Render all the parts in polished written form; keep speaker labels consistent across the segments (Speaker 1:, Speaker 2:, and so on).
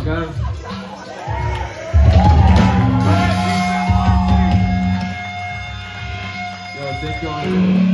Speaker 1: on, guys. Yo, thank y'all.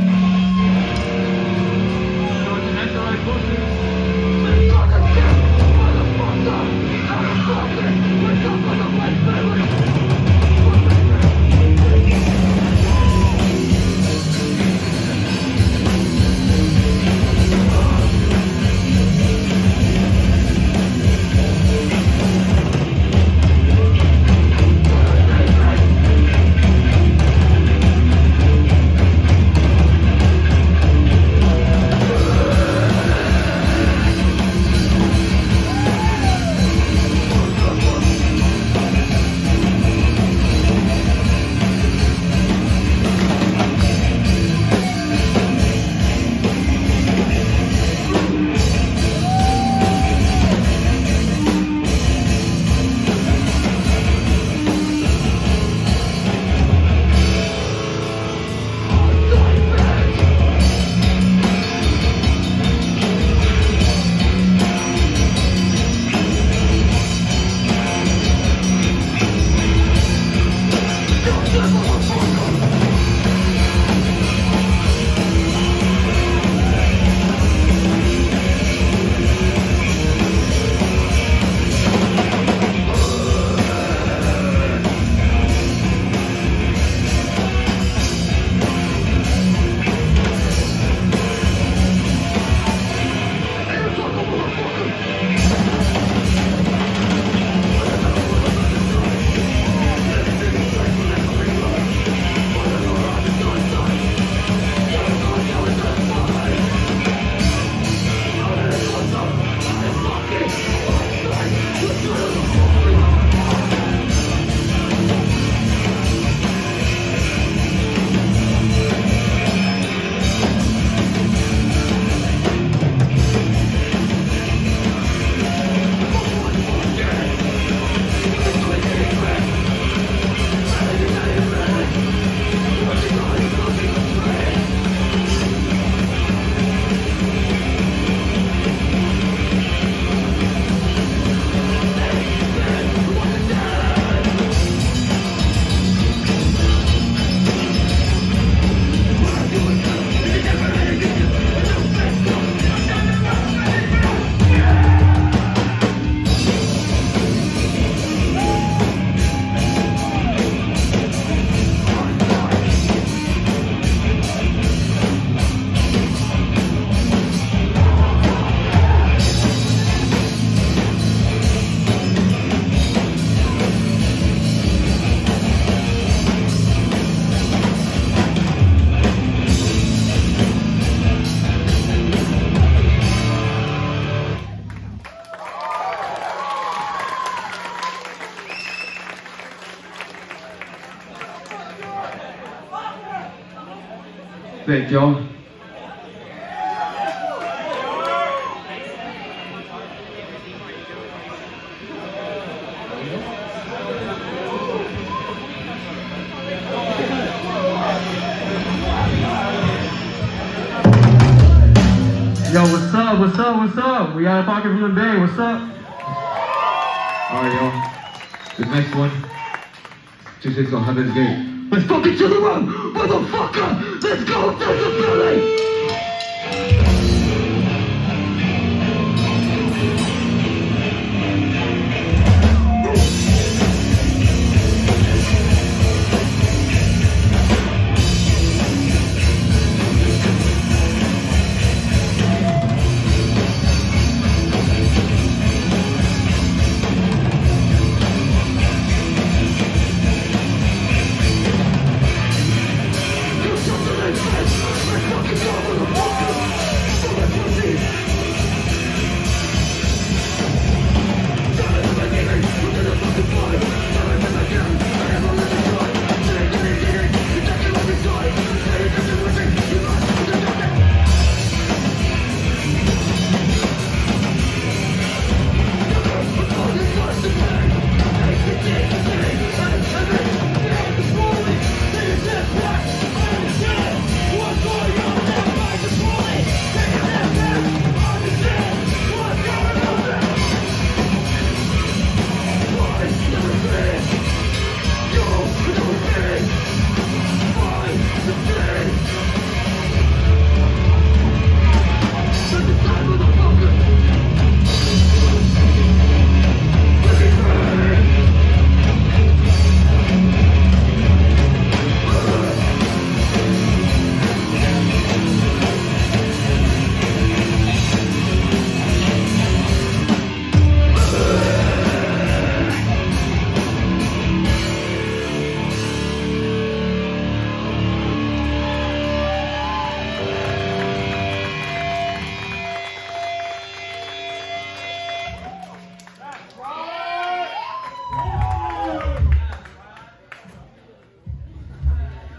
Speaker 1: Thank y'all. Yo, what's up? What's up? What's up? We out of pocket from the Bay. What's up? Alright, y'all. This next one, 26 on Heaven's Gate. Let's fucking to the room, motherfucker! Let's go to the Philly! Let's fucking go!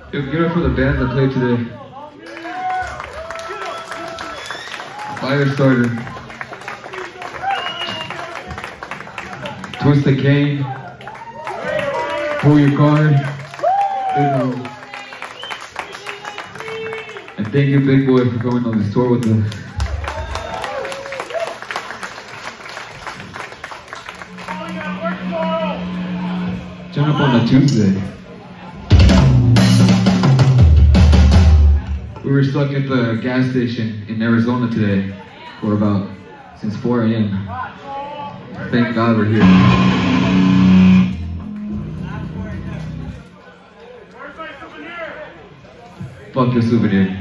Speaker 1: Give it up for the band that played today. Firestarter. Twist the cane. Pull your card. And thank you, Big Boy, for going on this tour with us. Turn up on a Tuesday. We were stuck at the gas station in Arizona today for since 4 a.m. Thank God we're here. Fuck your souvenir.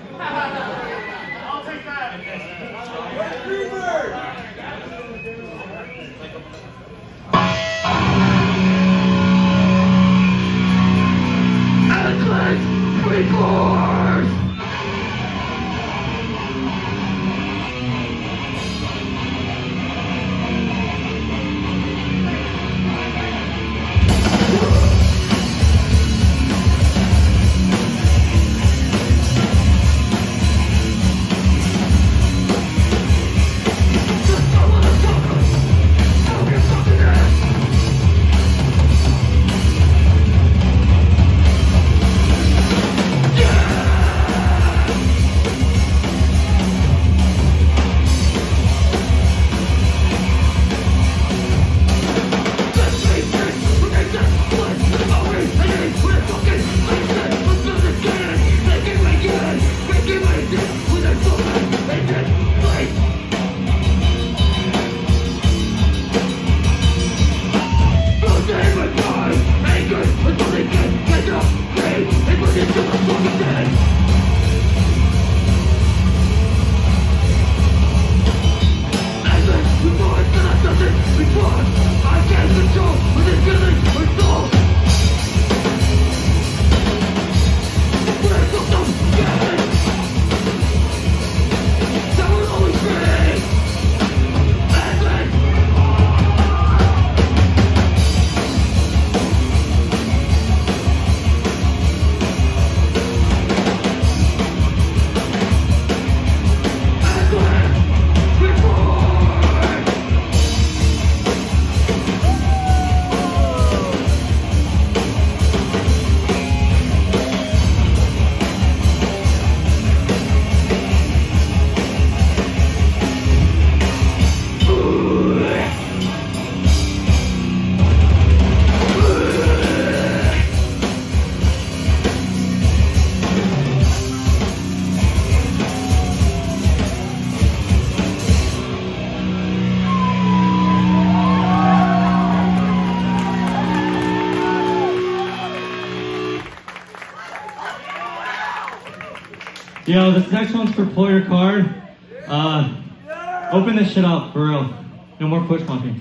Speaker 2: Yo, this next one's for Pull Your Card. Open this shit up, for real. No more push pumping.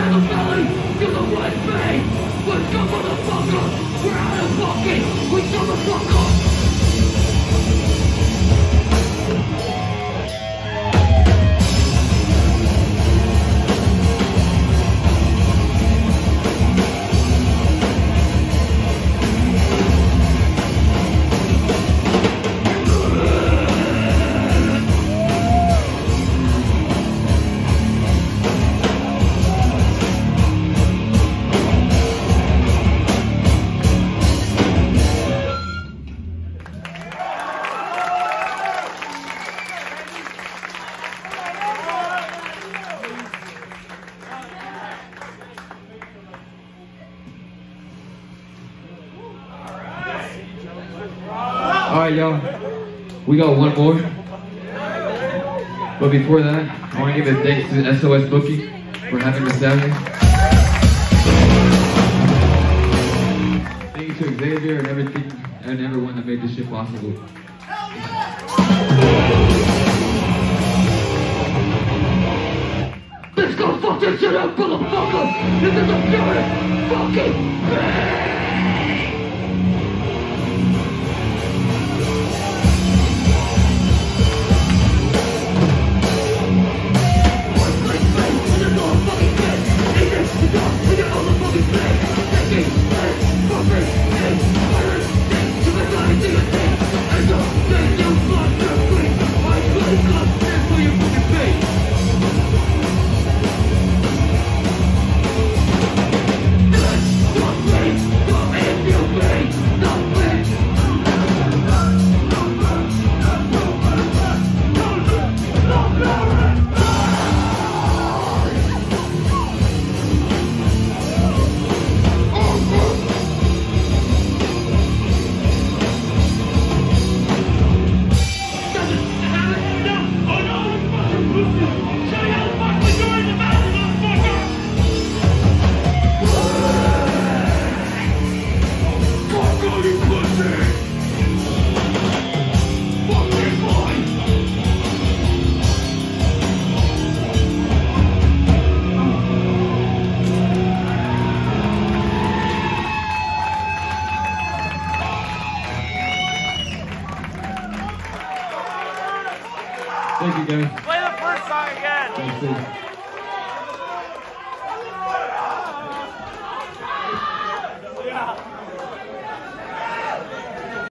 Speaker 3: the belly, feel the red vein. Let's go, motherfucker. We're out of fucking. We shut the fuck up.
Speaker 1: Alright, y'all. We got one more. But before that, I want to give a thanks to SOS Booking for having us out here. Thank you to Xavier and everyone that made this shit possible.
Speaker 3: Let's go fuck this shit up, motherfucker! This is a pure fucking pain!
Speaker 1: Thank you, guys.
Speaker 4: Play the first song again.
Speaker 1: Thanks,